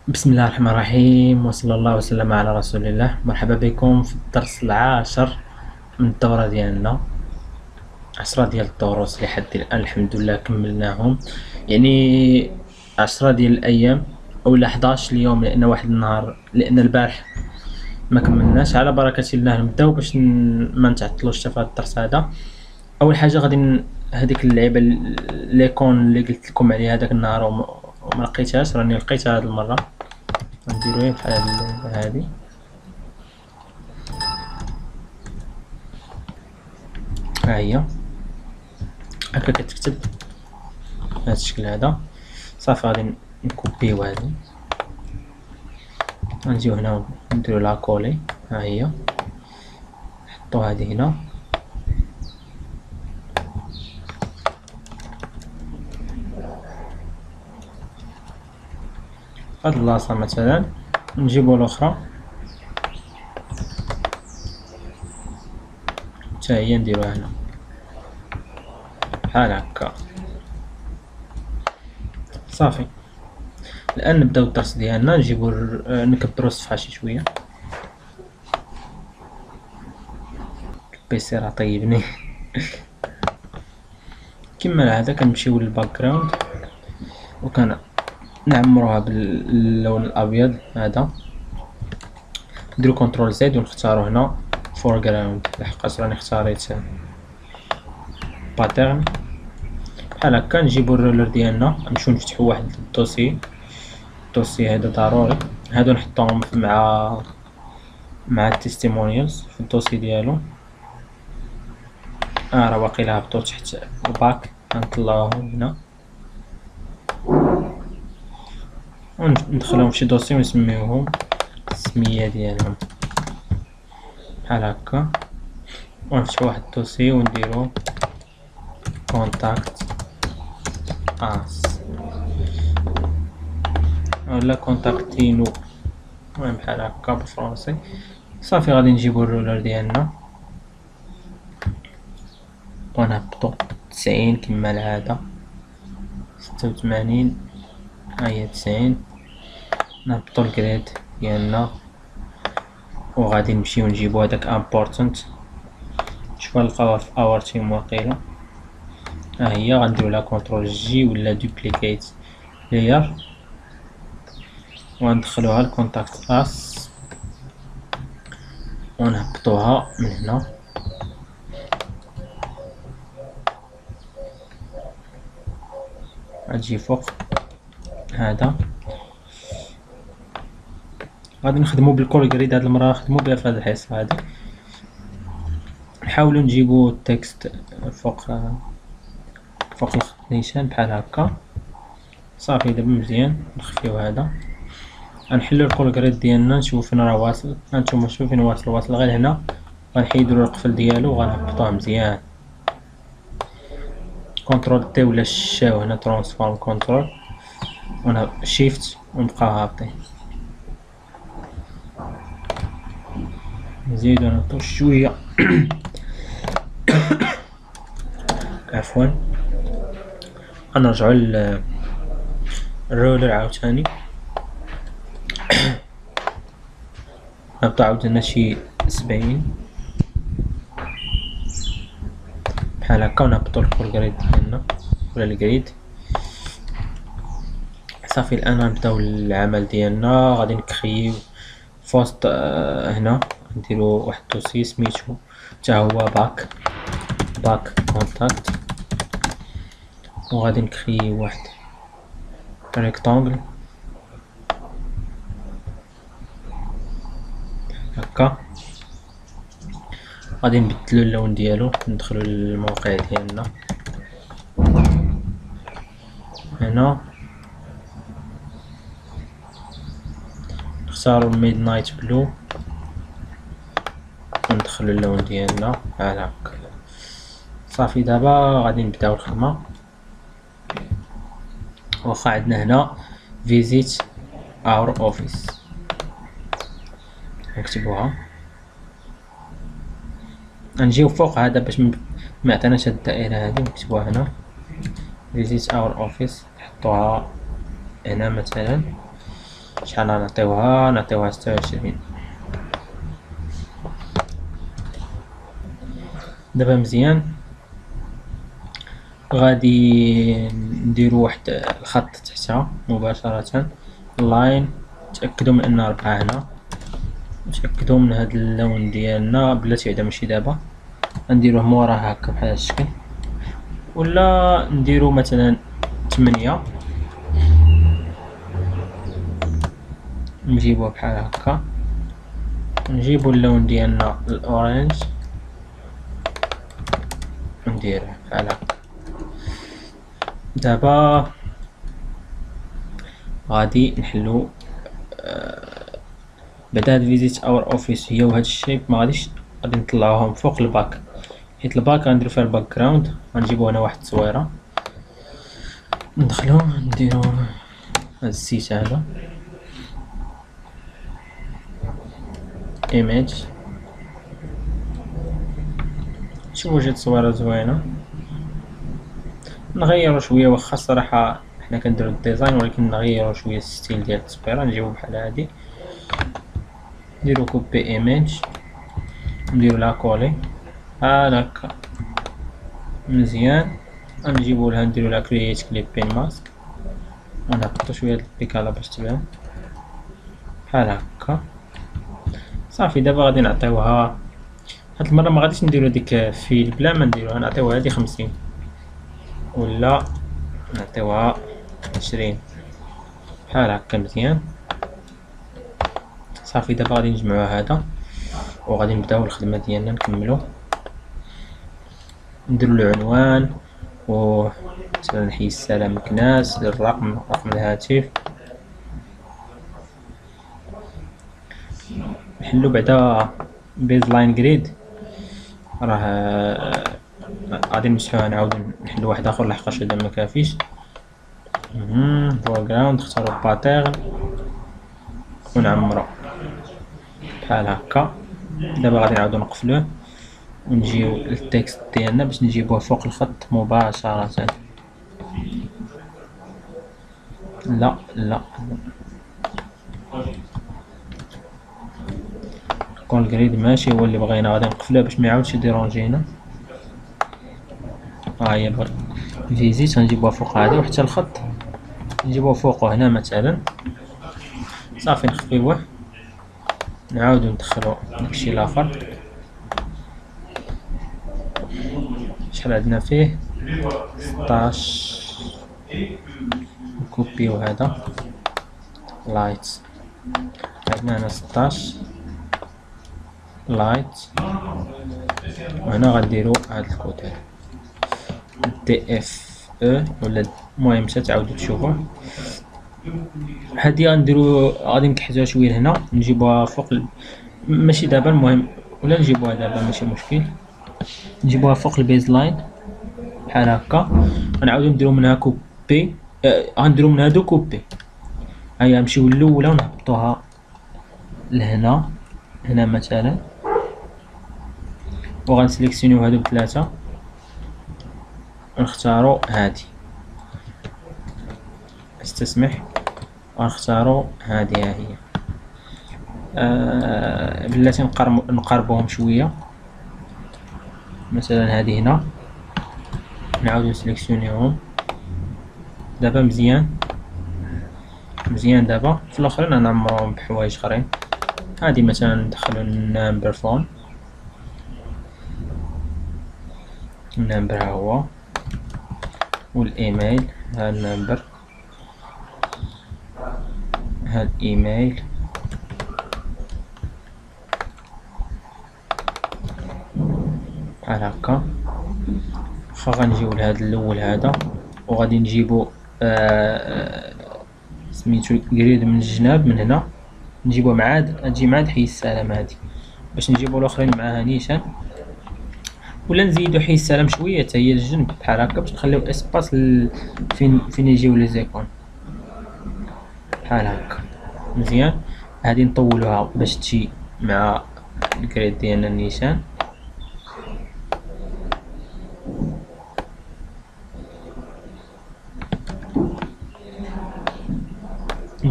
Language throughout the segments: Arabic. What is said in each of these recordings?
بسم الله الرحمن الرحيم، وصلى الله وسلم على رسول الله. مرحبا بكم في الدرس العاشر من الدورة ديالنا. 10 ديال الدروس لحد الآن الحمد لله كملناهم، يعني 10 ديال الأيام أولا 11 اليوم، لأن واحد النهار، لأن البارح ما كملناش. على بركة الله نبداو باش ما نتعطلوش حتى في هاد الدرس هذا. أول حاجة غادي هذيك اللعبة ليكون اللي قلت لكم عليها هذاك النهار وما لقيتهاش، راني لقيتها هاد المرة. غنديرو بحال هاد اللعبة هادي، ها هي هكا كتكتب بهذا الشكل هذا. صافي غادي نكوبيو هادي، غنجيو هنا ونديرو لا كولي، ها هي نحطو هادي هنا. هاد البلاصة مثلا نجيبو الاخرى حتى هي نديروها هنا بحال هكا. صافي الان نبداو الدرس ديالنا. نجيبو نكبرو الصفحة شي شوية. البيسي راه طيبني. كما العادة كنمشيو للباك جراوند نعمروها باللون الابيض هذا. نديرو كنترول زد ونختارو هنا فور جراوند، لحقاش راني اختاريت باترن بحال هكا. نجيبو الرولر ديالنا نمشيو نفتحو واحد الدوسي هذا ضروري. هادو نحطوهم مع التستيمونيالز في الدوسي ديالو. راه واقيلا هبطو تحت الباك، غنطلعوهم هنا وندخلوهم فشي دوسي ونسميوهم السمية ديالهم بحال هكا. ونفتحو واحد الدوسي ونديرو كونتاكت اس ولا كونتاكتينو، المهم بحال هكا بالفرنسي. صافي غادي نجيبو الرولر ديالنا ونهبطو 90 كما العادة، 86 هاهي 90. نهبطو الجريد ديالنا وغادي نمشيو نجيبو هداك امبورتنت. شوف غنلقاوها في اور تيم واقيلا، ها هي. غنديرو لها كونترول جي ولا دوبليكيت لاير وندخلوها لكونتاكت اس ونهبطوها من هنا. غتجي فوق هذا. غادي نخدمو بالكول جريد هاد المرة، نخدمو بها في هاد الحصة هادي. نحاولو نجيبو التكست فوق الخط نيشان بحال هكا. صافي دابا مزيان نخفيو هذا. غنحلو الكول جريد ديالنا، نشوفو فين راه واصل. هانتوما شوفو فين واصل غير هنا. غنحيدو القفل ديالو وغنهبطوه مزيان. كنترول تي ولا شاو هنا ترانسفورم كنترول شيفت ونبقاو هابطين. نزيدو نعطو شوية. عفوا. غنرجعو الرولر عاوتاني، نهبطو عاوتاني شي 70 بحال هكا ونهبطو الكول جريد ديالنا ولا الجريد. صافي الان غنبداو العمل ديالنا. غادي نكريو فوسط هنا نديرو واحد الدوسي سميتو حتى هو باك كونتاكت، وغادي نكريو واحد ريكتانغل هكا. غادي نبدلو اللون ديالو، ندخلو للموقع ديالنا هنا، نختارو ميد نايت بلو وندخلو اللون ديالنا بحال هكا. صافي دابا غادي نبداو الخدمة. واخا عندنا هنا فيزيت اور اوفيس، نكتبوها. غنجيو فوق هذا باش ما عطيناش هاد الدائرة هادي، نكتبوها هنا فيزيت اور اوفيس، نحطوها هنا مثلا شحال نعطيوها 26. دابا مزيان غادي نديرو واحد الخط تحتها مباشرة لاين. تأكدوا من أن 4 هنا، نتأكدوا من هاد اللون ديالنا بلاتي بعدا ماشي دابا. غنديروه موراه هكا بحال هاد الشكل، ولا نديرو مثلا 8. نجيبوه بحال هكا، نجيبو اللون ديالنا الأورانج ونديروه بحال هكا. دابا غادي نحلو بعدا هاد فيزيت اور اوفيس هي وهاد الشيب غادي نطلعوهم فوق الباك، حيت الباك غنديرو فيها الباك جراوند. غنجيبو هنا واحد التصويره ندخلو نديرو هاد السيت هذا ايميج. شوفو جات تصويره زوينه. نغيرو شويه، واخا الصراحه حنا كنديرو الديزاين ولكن نغيرو شويه الستيل ديال التصويره. نجيبو بحال هادي، نديرو كوبي ايميج، نديرو لا كولي بحال هكا مزيان. غنجيبو لها نديرو لها كرييت كليب بين ماسك، ونهبطو شويه د البيكالا باش تبان بحال هكا. صافي دابا غادي نعطيوها هاد المره ما غاديش نديرو ديك فيل بلا ما نديروها، نعطيوها هادي 50 ولا نعطيوها 20 بحال هكا مزيان. صافي دابا غادي نجمعو هذا وغادي نبداو الخدمه ديالنا نكملو. نديرو العنوان و مثلا حي السلام مكناس، رقم الهاتف. نحلو بعدا بيز لاين جريد، راه غادي نمسحوها نعاودو نحلو واحد اخر لحقاش هذا مكافيش. فور جراوند نختارو باتيرن ونعمرو بحال هكا. دابا غادي نعاودو نقفلوه ونجيو للتكست ديالنا باش نجيبوه فوق الخط مباشرة. لا كون الجريد ماشي هو اللي بغينا، غادي نقفلوه باش ميعاودش يديرونجينا. ها هي برك فيزيت غنجيبوها فوق هادي، وحتى الخط نجيبوه فوقه هنا مثلا. صافي نخفيوه نعاودو ندخلو داكشي الاخر. شحال عندنا فيه 16. نكوبيو هذا لايت، عندنا هنا 16 لايت، وهنا غنديرو هاد الكود هذا دي اف او ولا المهم تعاودو تشوفوه. هادي غادي نكحزوها شويه لهنا، نجيبوها فوق ماشي دابا المهم، ولا نجيبوها دابا ماشي مشكل. نجيبوها فوق البيز لاين بحال هكا، غنعاودو نديرو منها كوبي. غنديرو من هادو كوبي. هيا نمشيو للأولى ونهبطوها لهنا مثلا، وغنسليكسيونيو هادو ب3 ونختارو هادي. استسمح، غنختارو هادي ها هي. بلاتي نقربوهم شويه، مثلا هادي هنا نعاودو نسليكسيونيوهم. دابا مزيان. دابا في الاخرين غنعمروهم بحوايج اخرين. هادي مثلا ندخلو النمبر فون، النمبر ها هو، والايميل ها النمبر، ها الايميل، بحال هكا. غنجيو لهاد الاول هذا، وغادي نجيبو سميتو جريد من الجناب من هنا، نجيبو مع تجي مع حي السلام هادي باش نجيبو الاخرين معاها نيشان، ولا نزيدو حي السلام شويه حتى هي للجنب بحال هكا باش نخليو اسباس فين يجيو لي زيكون بحال هكا مزيان. هادي نطولوها باش تجي مع الكريد ديالنا النيشان.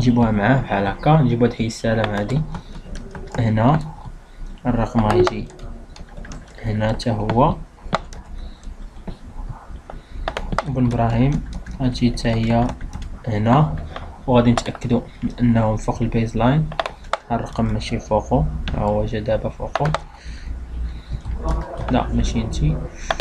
نجيبوها معاه بحال هكا، نجيبو هاد حي السلام هادي هنا، الرقم غيجي هنا حتى هو، بن ابراهيم غتجي حتى هي هنا، وغادي نتأكدو انهم فوق البيز لاين. الرقم ماشي فوقو، ها هو جا دابا فوقو، لا ماشي انتي،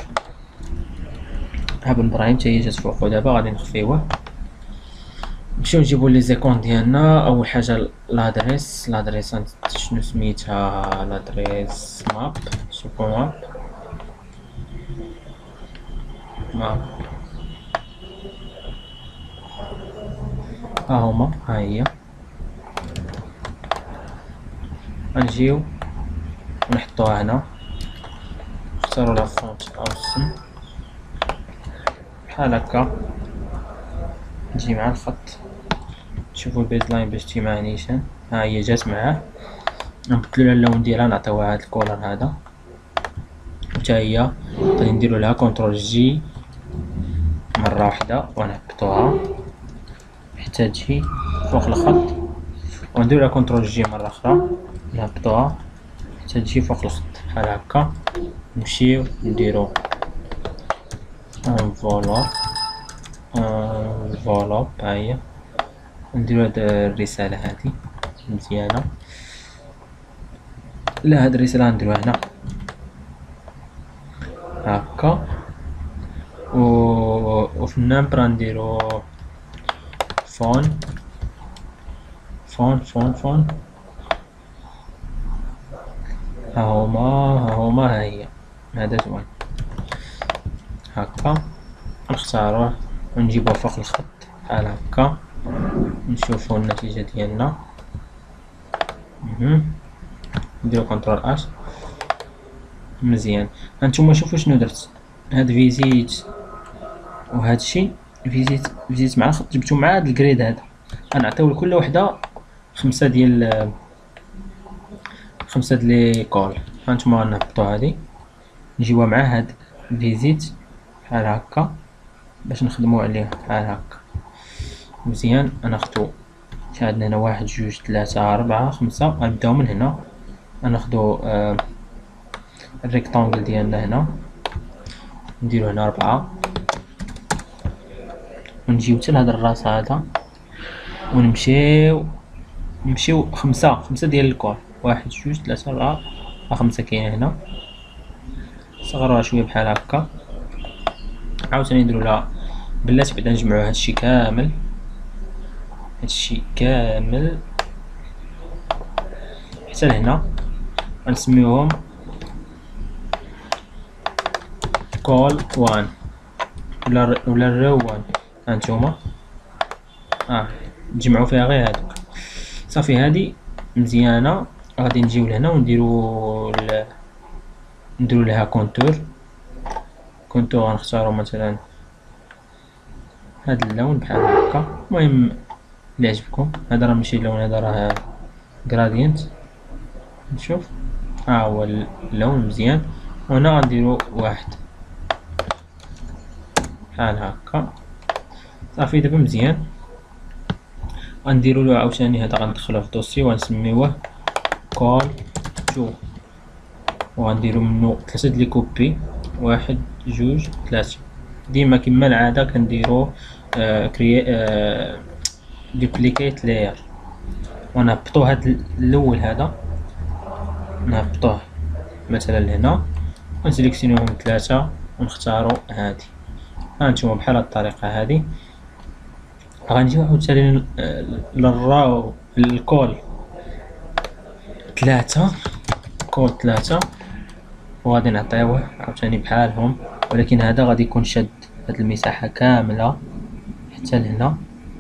ها بن ابراهيم حتى هي جات فوقو. دابا غادي نخفيوه، نمشيو نجيبو لي زيكون ديالنا. اول حاجه لادريس شنو سميتها؟ لادريس ماب، سوبر ماب ها هما، ها هي. غنجيو ونحطوها هنا، نختارو لا فونت او السم بحال هكا، تجي مع الخط. شوفوا البيز لاين باش تجي مع نيشان، ها هي جات معاه. نبدلو لها اللون ديالها، نعطيوها هاد الكولر هذا، حتى هي غادي نديرو لها كونترول جي مره واحده ونهبطوها حتى تجي فوق الخط، ونديرو لها كونترول جي مره اخرى نهبطوها حتى تجي فوق الخط بحال هكا. نمشيو نديرو انفولوب، ها هي، نديرو هاد الرساله هادي مزيانه. لا هاد الرساله غنديروها هنا هكا، وفي النمبر نديرو فون ها هما ها هي، هذا زوين هكا. نختاروه ونجيبوه فوق الخط بحال هكا، نشوفو النتيجة ديالنا. نديرو كونترول اش مزيان. هانتوما شوفو شنو درت، هاد فيزيت وهادشي فيزيت مع الخط، جبتو مع هاد الكريد هذا. غنعطيو لكل وحده 5 ديال لي كول. هانتوما غنهبطو هادي، نجيوها مع هاد فيزيت بحال هكا باش نخدمو عليه بحال هكا مزيان. غناخدو عندنا هنا 1 2 3 4 5، غنبداو من هنا، غناخدو الريكتانجل ديالنا هنا، نديرو هنا 4 ونجيو حتى لهاد الراس هذا، ونمشيو 5 ديال الكور، 1 2 3 4 5 كاينه هنا. صغروها شويه بحال هكا، عاوتاني نديرو لها بلاتي، بعدا نجمعو هادشي كامل حتى لهنا، غنسميوهم كول 1 ولا رو 1. هانتوما نجمعو فيها غير هادوك صافي. هادي مزيانه. غادي نجيو لهنا ونديرو لها كونتور. غنختارو مثلا هاد اللون بحال هكا، المهم اللي عجبكم. هذا راه ماشي اللون، هذا راه غرادينت. نشوف ها هو اللون مزيان، وهنا غنديرو 1 بحال هكا صافي. دابا مزيان. غنديرو له عاوتاني هذا، غندخلوه في دوسي وغنسميوه كول 2، وغنديرو منو 3 ديال لي كوبي، 1 2 3. ديما كما العاده كنديرو دوبليكيت لاير، ونهبطو هاد الاول هذا، نهبطوه مثلا لهنا، ونسيليكسيونيوهم 3 ونختارو هادي. هانتوما بحال هاد الطريقه هادي. غنجيو عاوتاني للراو الكول 3 وغادي نعطيوه عاوتاني بحالهم، ولكن هذا غادي يكون شاد هاد المساحه كامله حتى لهنا.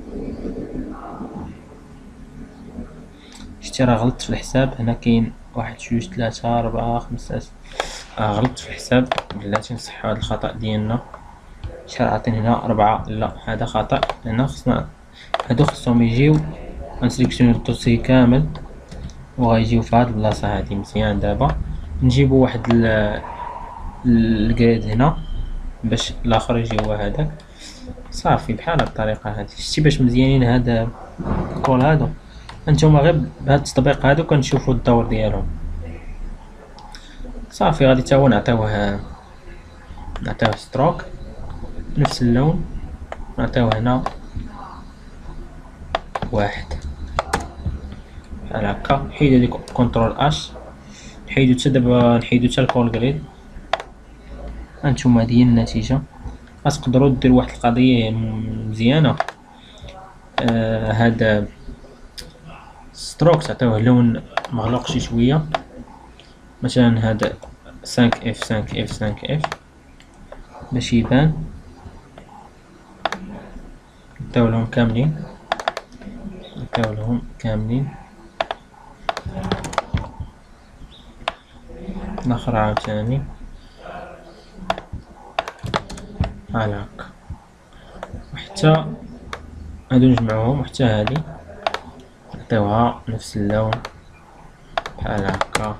شتي راه غلطت في الحساب، هنا كاين 1 2 3 4 5 غلطت في الحساب، بلاتي نصحو هاد الخطا ديالنا. شحال عاطيني هنا 4؟ لا هذا خطا، هنا خصنا هادو خصهم يجيو. غنسيليكسيوني الدوسي كامل وغيجيو في هاد البلاصه هادي مزيان. دابا نجيبو واحد الكريد هنا باش الاخر يجي هو هذاك صافي بحال هاد الطريقه هادي. شتي باش مزيانين هاد الكول هادو هانتوما غير بهاد التطبيق هادو كنشوفو الدور ديالهم. صافي غادي تا هو نعطيوه ستروك نفس اللون، نعطيوه هنا واحد بحال هكا. نحيدو ديك كونترول اش، نحيدو حتى دابا نحيدو حتى الكول جريد. هانتوما هادي هي النتيجة. غتقدرو ديرو واحد القضية مزيانة، هاد ستروك تعطيوه لون مغلق شي شوية، مثلا هاد 5 اف 5 اف 5 اف باش يبان. نعطيولهم كاملين، الاخر عاوتاني بحال هكا، وحتى هادو نجمعوهم، وحتى هادي نعطيوها نفس اللون بحال هكا.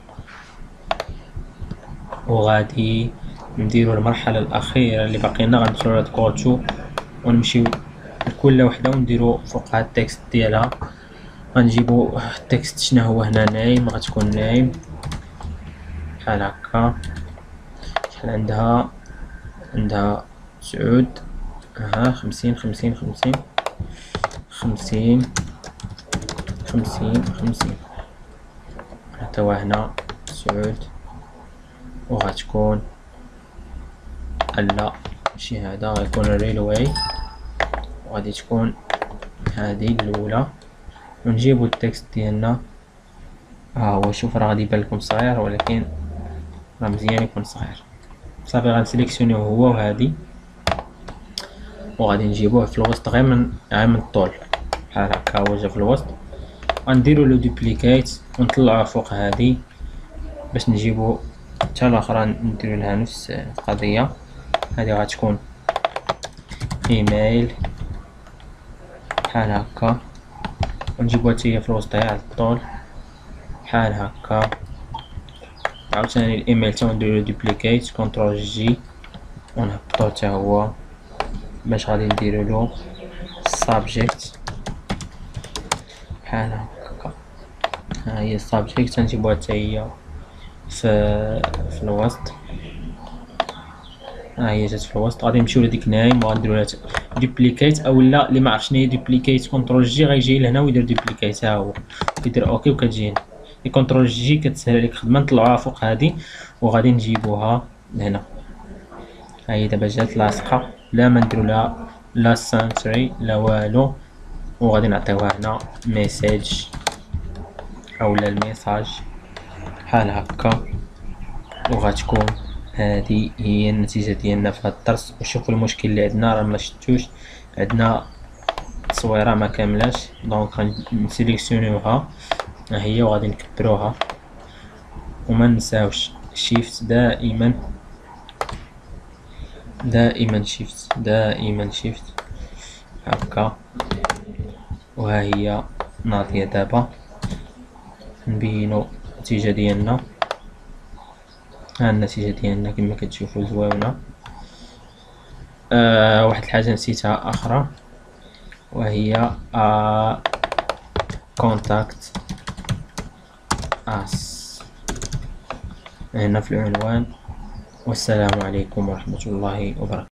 وغادي نديرو المرحلة الأخيرة اللي باقي لنا، غندخلو لهاد كوتشو ونمشيو لكل وحدة ونديرو فوقها التكست ديالها. غنجيبو التكست شنو هو هنا نايم، غتكون نايم بحال هكا. شحال عندها سعود، ها 50 50 50 50 50 50. نعطيوها هنا سعود، وغتكون لا ماشي هذا، غيكون ريلواي، وغادي تكون هذه الاولى. ونجيبو التكست ديالنا، ها هو. شوف راه غادي يبان لكم صغير، ولكن راه مزيان يكون صغير. صافي غنسيليكسيونيو هو وهادي، وغادي نجيبوه في الوسط غير من الطول بحال هكا. هو جا في الوسط، غنديرو لو دوبليكيت ونطلعوه فوق هادي باش نجيبو حتى الاخرى نديرو لها نفس القضيه. هذه غتكون ايميل بحال هكا، ونجيبوها حتى هي في الوسط على الطول بحال هكا. عاوتاني الايميل تا نديرو دوبليكيت كونترول جي ونهبطو حتى هو، باش غادي نديرو له سابجيكت بحال هكا. ها هي السابجيكت، نجيبوها حتى هي في الوسط. ها هي جات في الوسط. غادي نمشيو لديك نايم وغنديرو لها دوبليكيت، اولا اللي ما عرفش شنو هي دوبليكيت كونترول جي غيجي لهنا ويدير دوبليكيت. ها هو كيدير اوكي وكتجي هنا. كونترول جي كتسهل عليك الخدمه. نطلعوها فوق هادي وغادي نجيبوها لهنا. ها هي دابا جات لاصقه، لا ما نديرو لها لا سانتري لا والو. وغادي نعطيوها هنا ميساج اولا الميساج بحال هكا. وغتكون هذه هي النتيجة ديالنا في هذا الدرس. وشوفوا المشكل اللي عندنا، راه ما شفتوش عندنا التصويره ما كاملاش، دونك غنسيليكسيونيوها ها هي وغادي نكبروها. وما ننساوش شيفت دائما شيفت هكا. وها هي ناضية. دابا نبينو النتيجة ديالنا. ها النتيجة ديالنا كما كتشوفوا زوينة. واحد الحاجة نسيتها أخرى، وهي contact us هنا في العنوان. والسلام عليكم ورحمة الله وبركاته.